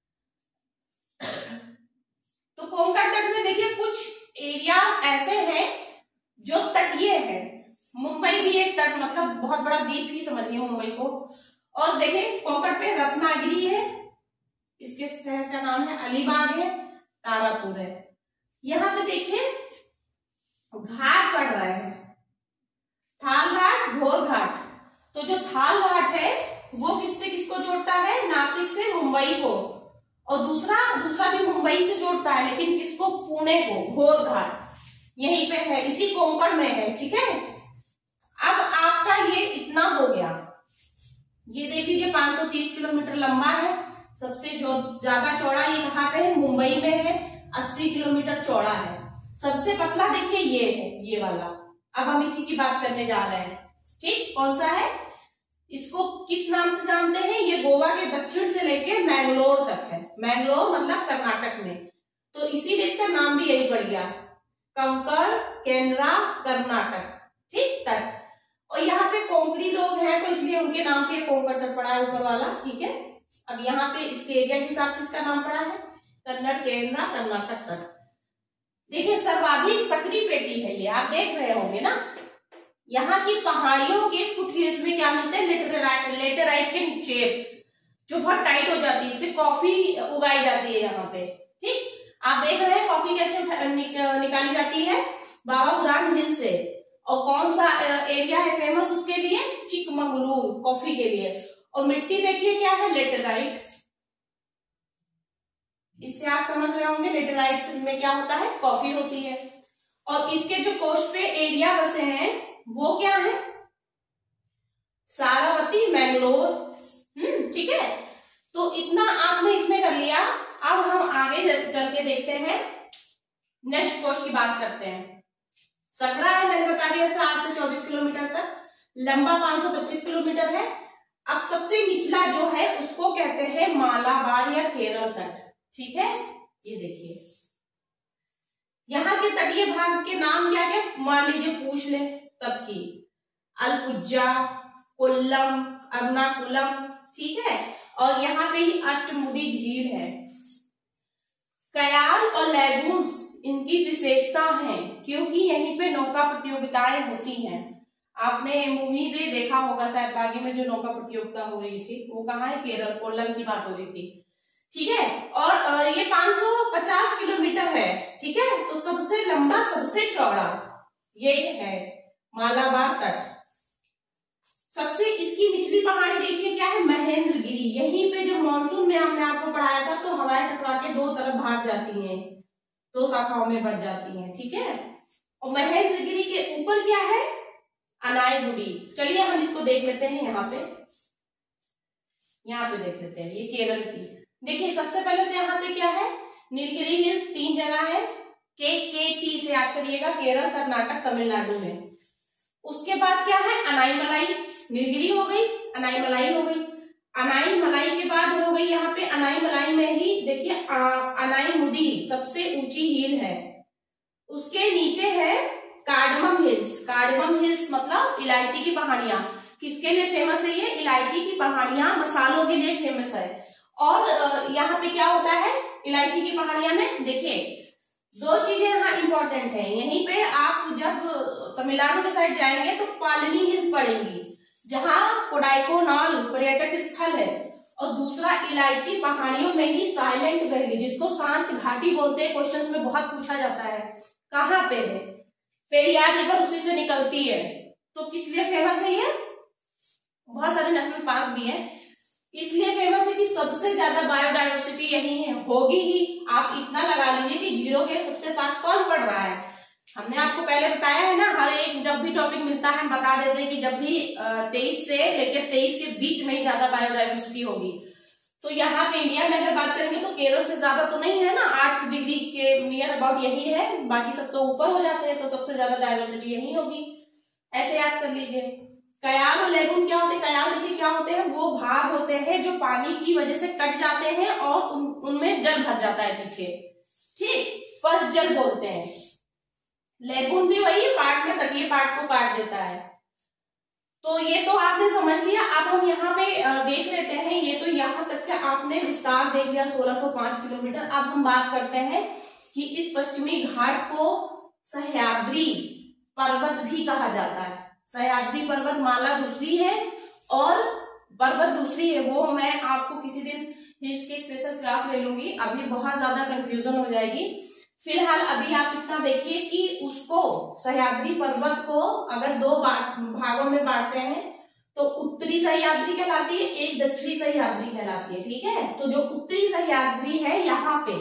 तो कोंकण तट में देखिए कुछ एरिया ऐसे हैं जो तटीय है। मुंबई भी एक तट, मतलब बहुत बड़ा द्वीप ही समझिए मुंबई को। और देखिए कोंकण पे रत्नागिरी है, इसके शहर का नाम है अलीबाग है, तारापुर है। यहाँ पे देखिए घाट पड़ रहा है, थाल घाट, घोर घाट। तो जो थाल घाट है वो किससे किसको जोड़ता है, नासिक से मुंबई को, और दूसरा दूसरा भी मुंबई से जोड़ता है, लेकिन किसको, पुणे को। घोर घाट यहीं पे है, इसी कोंकण में है। ठीक है, अब आपका ये इतना हो गया। ये देख लीजिए पाँच सौ तीस किलोमीटर लंबा है। सबसे जो ज्यादा चौड़ा ये कहाँ पे है, मुंबई में है, अस्सी किलोमीटर चौड़ा है। सबसे पतला देखिए ये है, ये वाला। अब हम इसी की बात करने जा रहे हैं। ठीक, कौन सा है, इसको किस नाम से जानते हैं, ये गोवा के दक्षिण से लेके मैंगलोर तक है। मैंगलोर मतलब कर्नाटक में, तो इसीलिए इसका नाम भी यही पड़ गया, कंकण केनरा कर्नाटक। ठीक, तट। और यहाँ पे कोंकणी लोग हैं तो इसलिए उनके नाम पे कोंकण तट पड़ा है ऊपर वाला। ठीक है, अब यहाँ पे इसके एरिया के हिसाब से इसका नाम पड़ा है कन्नड़ केनरा कर्नाटक तट। देखिए सर्वाधिक सक्रिय पेटी है ये, आप देख रहे होंगे ना। यहाँ की पहाड़ियों के फुटहिल्स में क्या मिलते हैं, लेटेराइट, लेटेराइट के चेप जो बहुत टाइट हो जाती है, इससे कॉफी उगाई जाती है यहाँ पे। ठीक, आप देख रहे हैं कॉफी कैसे निक, निकाली जाती है, बाबा बुदान हिल से। और कौन सा एरिया है फेमस उसके लिए, चिकमंगलुरु, कॉफी के लिए। और मिट्टी देखिए क्या है, लेटेराइट। इससे आप समझ रहे होंगे लेटेराइट में क्या होता है, कॉफी होती है। और इसके जो कोस्ट पे एरिया बसे हैं वो क्या है, सारावती, मैंगलोर। हम्म ठीक है, तो इतना आपने इसमें कर लिया। अब हम आगे चल के देखते हैं, नेक्स्ट कोस्ट की बात करते हैं। सकरा है, मैंने बता दिया था आठ से चौबीस किलोमीटर तक, लंबा पाँच सौ पच्चीस किलोमीटर है। अब सबसे निचला जो है उसको कहते हैं मालाबार या केरल तट। ठीक है, ये देखिए यहाँ के तटीय भाग के नाम क्या क्या, मान लीजिए पूछ ले तब की, अलपुजा, कोल्लम, अर्नाकुलम। ठीक है, और यहाँ पे ही अष्टमुदी झील है। कयाल और लैगून्स इनकी विशेषता है, क्योंकि यहीं पे नौका प्रतियोगिताएं होती हैं। आपने मूवी में देखा होगा शायद, बागी में जो नौका प्रतियोगिता हो रही थी वो कहाँ है, केरल, कोल्लम की बात हो रही थी। ठीक है, और ये पाँच सौ पचास किलोमीटर है। ठीक है, तो सबसे लंबा सबसे चौड़ा ये है मालाबार तट। सबसे इसकी निचली पहाड़ी देखिए क्या है, महेंद्रगिरी। यहीं पे जब मानसून में हमने आपको पढ़ाया था तो हवाएं टकरा के दो तरफ भाग जाती हैं, दो शाखाओं में बढ़ जाती हैं। ठीक है, और महेंद्रगिरी के ऊपर क्या है, अनाईगुड़ी। चलिए हम इसको देख लेते हैं, यहाँ पे यहाँ पे देख लेते हैं, ये केरल की। देखिए सबसे पहले तो यहाँ पे क्या है, नीलगिरी हिल्स, तीन जगह है, के के टी से याद करिएगा, केरल, कर्नाटक, तमिलनाडु में। उसके बाद क्या है, अनाईमलाई। नीलगिरी हो गई, अनाईमलाई हो गई। अनाईमलाई के बाद हो गई यहाँ पे, अनाईमलाई में ही देखिए अनाईमुदी सबसे ऊंची हिल है। उसके नीचे है कार्डमम हिल्स। कार्डमम हिल्स मतलब इलायची की पहाड़ियां। किसके लिए फेमस है ये, इलायची की पहाड़ियां मसालों के लिए फेमस है। और यहाँ पे क्या होता है इलायची की पहाड़ियां में, देखिए दो चीजें यहाँ इंपॉर्टेंट है। यहीं पे आप जब तमिलनाडु के साइड जाएंगे तो पालनी हिल्स पड़ेंगी, जहाँ कोडाइकोनाल पर्यटक स्थल है। और दूसरा इलायची पहाड़ियों में ही साइलेंट वैली, जिसको शांत घाटी बोलते हैं, क्वेश्चंस में बहुत पूछा जाता है, कहाँ पे है, पेरियार रिवर उसी से निकलती है। तो किस लिए फेमस है ये, बहुत सारे नेशनल पार्क भी है, इसलिए फेमस है कि सबसे ज्यादा बायोडायवर्सिटी यही है, होगी ही। आप इतना लगा लीजिए कि जीरो के सबसे पास कौन पढ़ रहा है। हमने आपको पहले बताया है ना, हर एक जब भी टॉपिक मिलता है हम बता देते हैं कि जब भी तेईस से लेकर तेईस के बीच में ही ज्यादा बायोडायवर्सिटी होगी। तो यहाँ पे इंडिया में अगर बात करेंगे तो केरल से ज्यादा तो नहीं है ना, आठ डिग्री के नियर अबाउट यही है, बाकी सब तो ऊपर हो जाते हैं, तो सबसे ज्यादा डायवर्सिटी यही होगी। ऐसे याद कर लीजिए। कयाल और लेगून क्या होते हैं? कयाल देखिए क्या होते हैं, वो भाग होते हैं जो पानी की वजह से कट जाते हैं और उन, उनमें जल भर जाता है पीछे, ठीक, फर्स्ट जल बोलते हैं। लेगून भी वही पार्ट में तटीय पार्ट को काट देता है। तो ये तो आपने समझ लिया। अब हम यहाँ पे देख लेते हैं, ये तो यहाँ तक का आपने विस्तार देख लिया सोलह सौ पांच किलोमीटर। अब हम बात करते हैं कि इस पश्चिमी घाट को सह्याद्री पर्वत भी कहा जाता है। सह्याद्री पर्वत माला दूसरी है और पर्वत दूसरी है, वो मैं आपको किसी दिन हिल्स की स्पेशल क्लास ले लूंगी, अभी बहुत ज्यादा कंफ्यूजन हो जाएगी। फिलहाल अभी आप इतना देखिए कि उसको सह्याद्री पर्वत को अगर दो भागों में बांटते हैं तो उत्तरी सह्याद्री कहलाती है, एक दक्षिणी सह्याद्री कहलाती है, ठीक है। तो जो उत्तरी सह्याद्री है यहाँ पे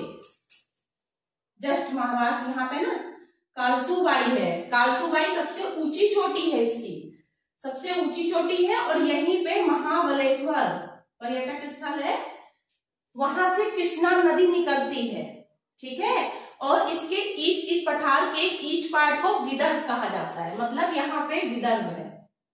जस्ट महाराष्ट्र, यहाँ पे ना कालसूबाई है। कालसूबाई सबसे ऊंची चोटी है, इसकी सबसे ऊंची चोटी है और यहीं पे महाबलेश्वर पर्यटक स्थल है, वहां से कृष्णा नदी निकलती है, ठीक है। और इसके ईस्ट, इस पठार के ईस्ट पार्ट को विदर्भ कहा जाता है, मतलब यहाँ पे विदर्भ है,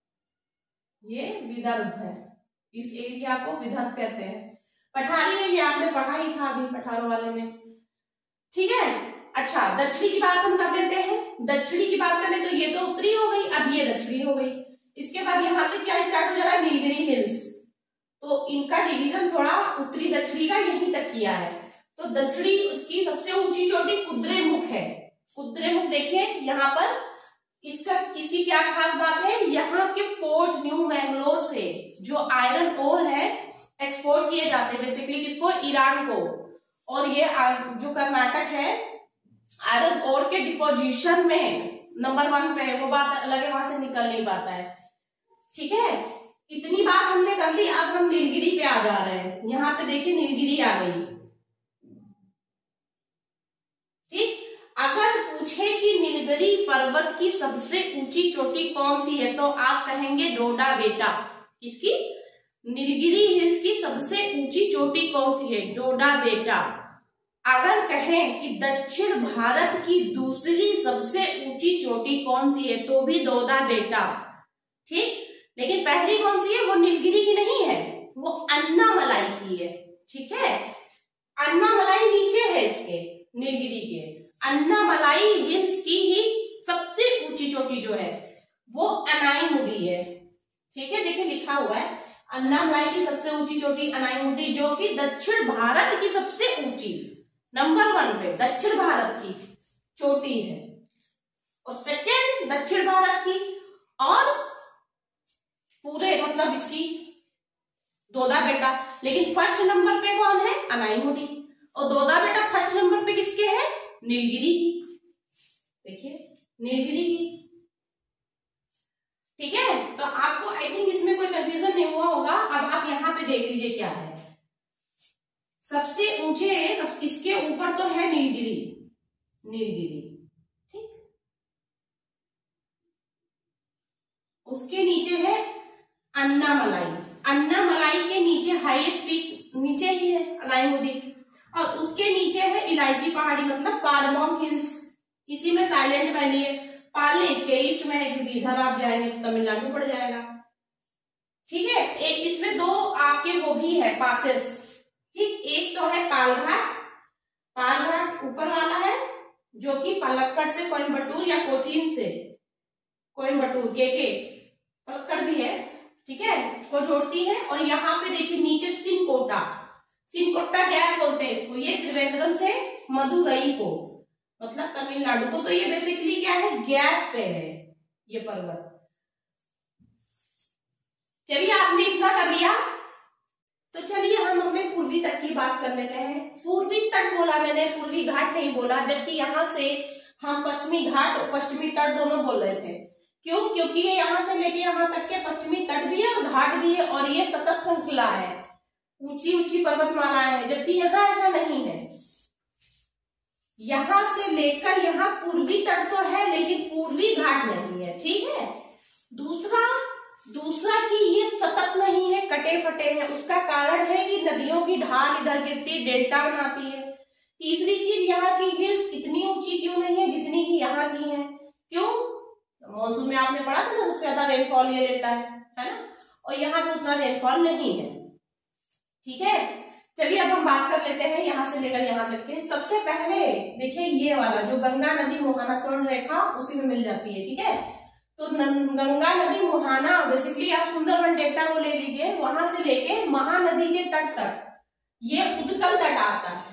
ये विदर्भ है, इस एरिया को विदर्भ कहते हैं। पठारी है, ये आपने पढ़ा ही था अभी पठारों वाले में, ठीक है। अच्छा, दक्षिणी की बात हम कर लेते हैं। दक्षिणी की बात करें तो ये तो उत्तरी हो गई, अब ये दक्षिणी हो गई। इसके बाद यहाँ से क्या स्टार्ट हो जा रहा है? नीलगिरी हिल्स। तो इनका डिवीजन थोड़ा उत्तरी दक्षिणी का यहीं तक किया है। तो दक्षिणी उसकी सबसे ऊंची चोटी कुद्रेमुख है। कुद्रेमुख देखिए यहाँ पर, इसका इसकी क्या खास बात है, यहाँ के पोर्ट न्यू मैंगलोर से जो आयरन ओर है एक्सपोर्ट किए जाते हैं, बेसिकली किसको? ईरान को। और ये जो कर्नाटक है आयरन ओर के डिपोजिशन में नंबर वन पे है, वो बात अलग है, वहां से निकल नहीं पाता है, ठीक है। इतनी बात हमने कर ली। अब हम नीलगिरी पे आ जा रहे हैं। यहाँ पे देखिए नीलगिरी आ गई, ठीक। अगर पूछे कि नीलगिरी पर्वत की सबसे ऊंची चोटी कौन सी है तो आप कहेंगे डोडा बेटा। इसकी नीलगिरी हिल्स की सबसे ऊंची चोटी कौन सी है? डोडा बेटा। अगर कहें कि दक्षिण भारत की दूसरी सबसे ऊंची चोटी कौन सी है तो भी डोडा बेटा, ठीक। लेकिन पहली कौन सी है? वो नीलगिरी की नहीं है, वो अन्नामलाई की है, ठीक है। अन्नामलाई नीचे है इसके नीलगिरी के। अन्नामलाई हिल्स की ही सबसे ऊंची चोटी जो है वो अनाईमुदी है, ठीक है। देखिए लिखा हुआ है अन्नामलाई की सबसे ऊंची चोटी अनाईमुदी, जो कि दक्षिण भारत की सबसे ऊंची नंबर वन पे दक्षिण भारत की चोटी है, और सेकेंड दक्षिण भारत की, और पूरे मतलब इसकी दोदा बेटा। लेकिन फर्स्ट नंबर पे कौन है? अनाईमुदी। और दोदा बेटा फर्स्ट नंबर पे किसके है? नीलगिरी की। देखिए नीलगिरी की, ठीक है। तो आपको आई थिंक इसमें कोई कंफ्यूजन नहीं हुआ होगा। अब आप यहाँ पे देख लीजिए क्या है, सबसे ऊंचे सब, इसके ऊपर तो है नीलगिरी, नीलगिरी, ठीक। उसके नीचे है अन्नामलाई। अन्नामलाई के नीचे हाईएस्ट पीक नीचे ही है अनाईमुदी, और उसके नीचे है इलायची पहाड़ी, मतलब कार्डमम हिल्स। इसी में साइलेंट वैली है। पाले इसके ईस्ट में है, क्योंकि इधर आप जाएंगे तो तमिलनाडु पड़ जाएगा, ठीक है। एक इसमें दो आपके वो भी है पासेस, ठीक। एक तो है पालघाट, पालघाट ऊपर वाला है जो कि पलक्कड़ से कोयम्बटूर या कोचीन से कोयम्बटूर के के पलक्कड़ भी है, ठीक है, को जोड़ती है। और यहाँ पे देखिए नीचे सिनकोटा, सिनकोटा गैप बोलते हैं इसको, ये त्रिवेंद्रम से मदुरई को, मतलब तमिलनाडु को। तो ये बेसिकली क्या है? गैप पे है ये पर्वत। चलिए आपने इतना कर लिया, तो चलिए हम अपने पूर्वी तट की बात कर लेते हैं। पूर्वी तट बोला मैंने, पूर्वी घाट नहीं बोला, जबकि यहाँ से हम पश्चिमी घाट और पश्चिमी तट दोनों बोल रहे थे। क्यों? क्योंकि ये यहाँ से लेके यहाँ तक के पश्चिमी तट भी है और घाट भी है और ये सतत श्रृंखला है, ऊंची ऊंची पर्वतमालाएं हैं, जबकि यहाँ ऐसा नहीं है। यहां से लेकर यहाँ पूर्वी तट तो है लेकिन पूर्वी घाट नहीं है, ठीक है। दूसरा दूसरा कि ये सतत नहीं है, कटे फटे हैं। उसका कारण है कि नदियों की ढाल इधर गिरती डेल्टा बनाती है। तीसरी चीज, यहाँ की हिल्स इतनी ऊंची क्यों नहीं है जितनी की यहाँ की है। क्यों? मॉनसून में आपने पढ़ा था ना, सबसे ज्यादा रेनफॉल ये लेता है है ना, और यहाँ पे उतना रेनफॉल नहीं है, ठीक है। चलिए अब हम बात कर लेते हैं यहाँ से लेकर यहाँ तक के। सबसे पहले देखिए ये वाला जो गंगा नदी मोहाना स्वर्ण रेखा उसी में मिल जाती है, ठीक है। तो गंगा नदी मोहाना, बेसिकली आप सुंदरबन डेल्टा को ले लीजिए, वहां से लेके महानदी के तट तक ये उत्कल तट आता है।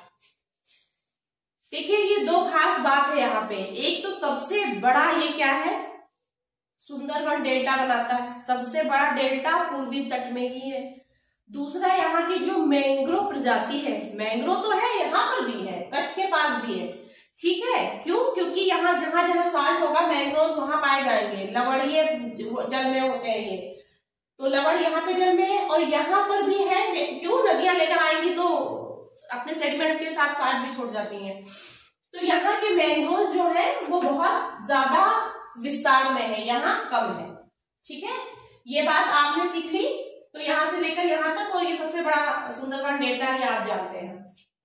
देखिए ये दो खास बात है यहाँ पे। एक तो सबसे बड़ा ये क्या है, सुंदरबन डेल्टा बनाता है, सबसे बड़ा डेल्टा पूर्वी तट में ही है। दूसरा यहाँ की जो मैंग्रोव प्रजाति है, मैंग्रोव तो है यहाँ पर भी है, कच्छ के पास भी है, ठीक है। क्यों? क्योंकि यहाँ जहां जहां साल्ट होगा मैंग्रोव वहां पाए जाएंगे। लवड़ीय जल में होते हैं ये, तो लवड़ यहाँ पे जल में है और यहाँ पर भी है। क्यों? नदियां लेकर आएंगी तो अपने सेडिमेंट्स के साथ साल्ट भी छोड़ जाती हैं। तो यहाँ के मैंग्रोव जो है वो बहुत ज्यादा विस्तार में है, यहाँ कम है, ठीक है। ये बात आपने सीख ली। तो यहाँ से लेकर यहाँ तक, और ये सबसे बड़ा सुंदरबन डेल्टा है, आप जानते हैं।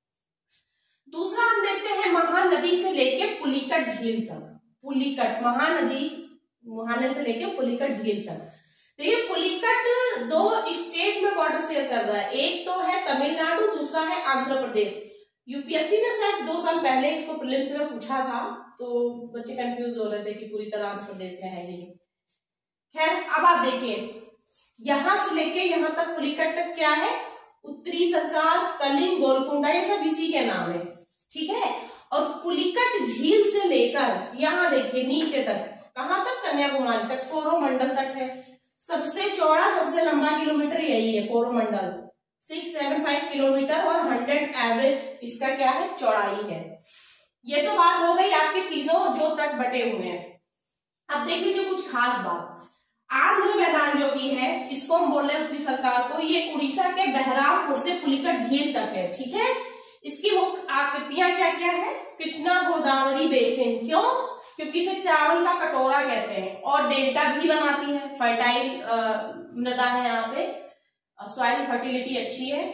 दूसरा हम देखते हैं महानदी से लेके पुलिकट झील तक। पुलिकट महानदी, मुहाने से लेके पुलिकट झील तक। तो ये पुलिकट दो स्टेट में बॉर्डर शेयर कर रहा है, एक तो है तमिलनाडु, दूसरा है आंध्र प्रदेश। यूपीएससी ने शायद दो साल पहले इसको प्रीलिम्स में पूछा था, तो बच्चे कंफ्यूज हो रहे थे कि पूरी तरह आंध्र प्रदेश में है नहीं। खैर अब आप देखिए यहां से लेके यहां तक पुलिकट तक क्या है, उत्तरी सरकार, कलिंग, गोलकुंडा, ये सब इसी के नाम है, ठीक है। और पुलिकट झील से लेकर यहां देखिए नीचे तक, कहां तक, कन्याकुमारी तक, कोरोमंडल तक है। सबसे चौड़ा सबसे लंबा किलोमीटर यही है Coromandel, six seven five kilometre और हंड्रेड एवरेज इसका क्या है, चौड़ाई है। ये तो बात हो गई आपके तीनों जो तट बटे हुए हैं। अब देख लीजिए कुछ खास बात। आंध्र मैदान जो भी है इसको हम बोल रहे हैं उत्तरी सरकार को, ये उड़ीसा के बहरामपुर से पुलिकट झील तक है, ठीक है। इसकी मुख्य आकृतियां क्या क्या है, कृष्णा गोदावरी बेसिन। क्यों? क्योंकि इसे चावल का कटोरा कहते हैं और डेल्टा भी बनाती है। फर्टाइल मृदा है यहाँ पे, सॉइल फर्टिलिटी अच्छी है।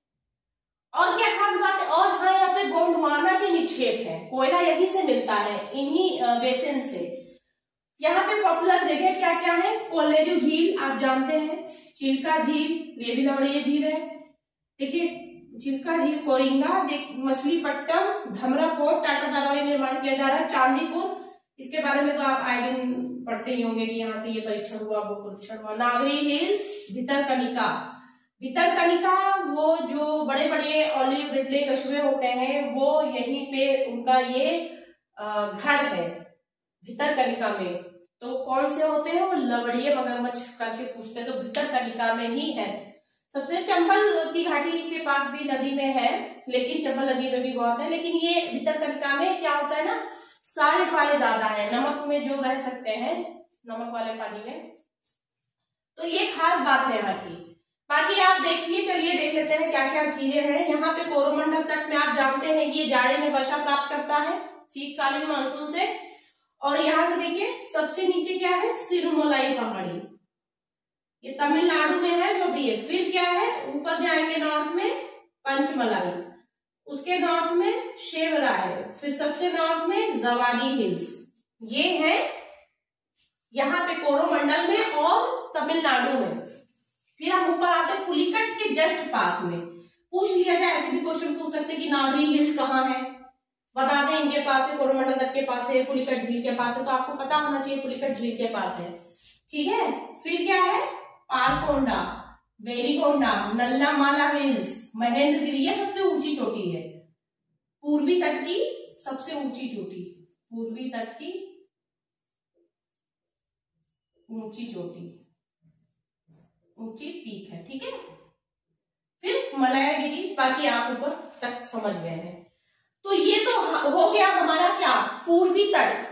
और क्या खास बात है, और हाँ यहाँ पे गोंडवाना के निक्षेप है, कोयला यहीं से मिलता है, इन्हीं बेसिन से। यहाँ पे पॉपुलर जगह क्या क्या है, कोल्लेरू झील आप जानते हैं, चिल्का झील, ये भी लवड़ीय झील है। देखिए चिल्का झील, कोरिंगा, मछलीपट्टम, धमरा पोर्ट, टाटा द्वारा निर्माण किया जा रहा है, चांदीपुर, इसके बारे में तो आप आए दिन पढ़ते ही होंगे कि यहाँ से ये परीक्षण हुआ, वो परीक्षण हुआ। नागरी हिल्स, भितरकनिका, भितरकनिका वो जो बड़े बड़े ऑलिव रिडले कछुए होते हैं वो यहीं पे उनका ये घर है भितरकनिका में। तो कौन से होते हैं, वो लवड़ीय मगरमच्छ करके पूछते हैं, तो भितरकनिका में ही है। सबसे चंबल की घाटी के पास भी नदी में है, लेकिन चंबल नदी में भी बहुत है, लेकिन ये भितरकनिका में क्या होता है ना, साल्ट वाले ज्यादा है, नमक में जो रह सकते हैं, नमक वाले पानी में। तो ये खास बात है यहाँ की। बाकी आप देखिए, चलिए देख लेते हैं क्या क्या चीजें हैं। यहाँ पे कोरोमंडल तट में आप जानते हैं कि ये जाड़े में वर्षा प्राप्त करता है शीतकालीन मानसून से। और यहाँ से देखिए सबसे नीचे क्या है, सिरुमलाई पहाड़ी, ये तमिलनाडु में है जो भी है। फिर क्या है, ऊपर जाएंगे नॉर्थ में पंचमलाई, उसके नॉर्थ में शेवराय, फिर सबसे नॉर्थ में जवाडी हिल्स, ये है यहाँ पे कोरोमंडल में और तमिलनाडु में। फिर हम ऊपर आते हैं पुलिकट के जस्ट पास में। पूछ लिया जाए, ऐसे भी क्वेश्चन पूछ सकते कि नागरी हिल्स कहाँ है, बता दें इनके पास है, कोरोमंडल तट के पास है, पुलिकट झील के पास है, तो आपको पता होना चाहिए पुलिकट झील के पास है, ठीक है। फिर क्या है, पालकोंडा, वेलिगोंडा, नल्लामाला हिल्स, महेंद्रगिरी, ये सबसे ऊंची चोटी है, पूर्वी तट की सबसे ऊंची चोटी, पूर्वी तट की ऊंची चोटी, ऊंची पीक है, ठीक है। फिर मलयागिरी, बाकी आप ऊपर तक समझ गए हैं। तो ये तो हो गया हमारा क्या, पूर्वी तट।